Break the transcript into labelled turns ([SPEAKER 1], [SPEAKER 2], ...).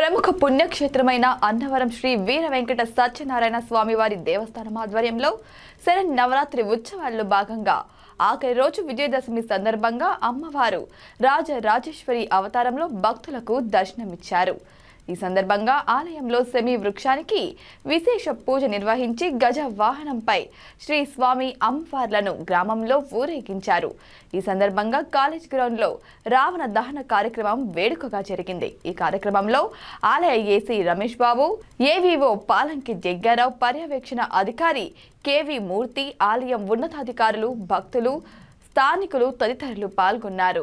[SPEAKER 1] ప్రముఖ పుణ్యక్షేత్రమైన అన్నవరం శ్రీ వీర వెంకట సత్యనారాయణ స్వామివారి దేవస్థానం ఆధ్వర్యంలో శరన్నవరాత్రి ఉత్సవాల్లో భాగంగా ఆఖరి రోజు విజయదశమి సందర్భంగా అమ్మవారు రాజరాజేశ్వరి అవతారంలో భక్తులకు దర్శనమిచ్చారు। ఈ సందర్భంగా ఆలయంలో సెమి వృక్షానికి విశేష పూజ నిర్వహించి గజ వాహనంపై శ్రీ స్వామి అమ్మవార్లను గ్రామంలో ఊరేగించారు। ఈ సందర్భంగా కాలేజ్ గ్రౌండ్ లో రావణ దహన కార్యక్రమం వేడుకగా జరిగింది। ఈ కార్యక్రమంలో ఆలయ ఏసీ రమేష్ బాబు, ఏవీఓ పాలంకి జగ్గారావు, పర్యవేక్షణ అధికారి కేవి మూర్తి, ఆలయం ఉన్నతాధికారులు, భక్తులు, స్థానికులు తదితరులు పాల్గొన్నారు।